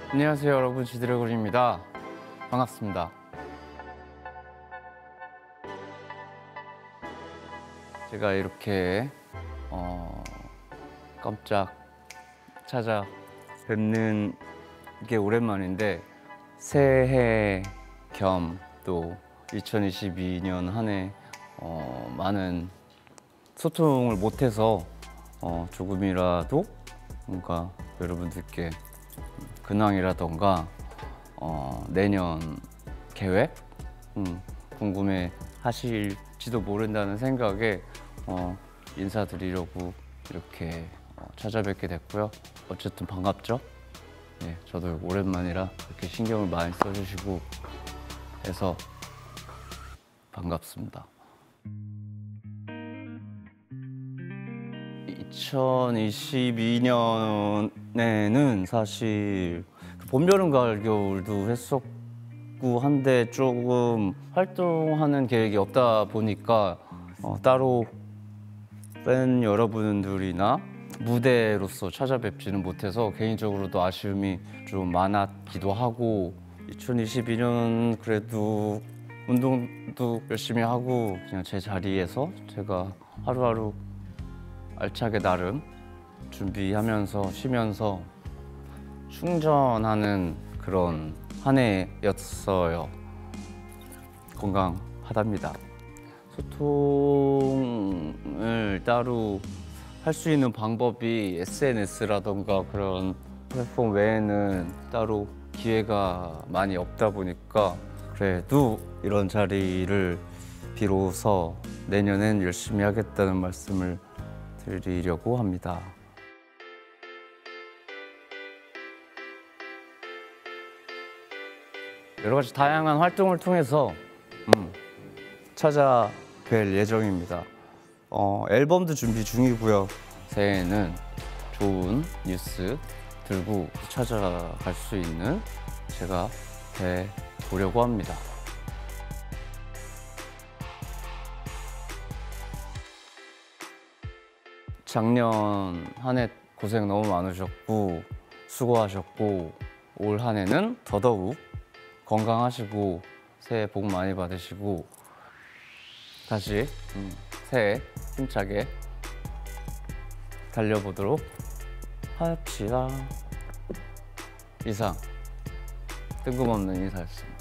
안녕하세요 여러분, 지드래곤입니다. 반갑습니다. 제가 이렇게 깜짝 찾아뵙는 게 오랜만인데, 새해 겸 또 2022년 한 해 많은 소통을 못해서 조금이라도 뭔가 여러분들께 근황이라던가 내년 계획 궁금해 하실지도 모른다는 생각에 인사드리려고 이렇게 찾아뵙게 됐고요. 어쨌든 반갑죠? 네, 저도 오랜만이라 이렇게 신경을 많이 써주시고 해서 반갑습니다. 2022년에는 사실 봄, 여름, 가을, 겨울도 했었고 한데 조금 활동하는 계획이 없다 보니까 따로 팬 여러분들이나 무대로서 찾아뵙지는 못해서 개인적으로도 아쉬움이 좀 많았기도 하고, 2022년 그래도 운동도 열심히 하고 그냥 제 자리에서 제가 하루하루 알차게 나름 준비하면서 쉬면서 충전하는 그런 한 해였어요. 건강하답니다. 소통을 따로 할 수 있는 방법이 SNS라던가 그런 플랫폼 외에는 따로 기회가 많이 없다 보니까, 그래도 이런 자리를 비로소 내년엔 열심히 하겠다는 말씀을 드리려고 합니다. 여러 가지 다양한 활동을 통해서 찾아뵐 예정입니다. 앨범도 준비 중이고요. 새해에는 좋은 뉴스 들고 찾아갈 수 있는 제가 돼 보려고 합니다. 작년 한 해 고생 너무 많으셨고 수고하셨고, 올 한 해는 더더욱 건강하시고 새해 복 많이 받으시고 다시 새해 힘차게 달려보도록 합시다. 이상 뜬금없는 인사였습니다.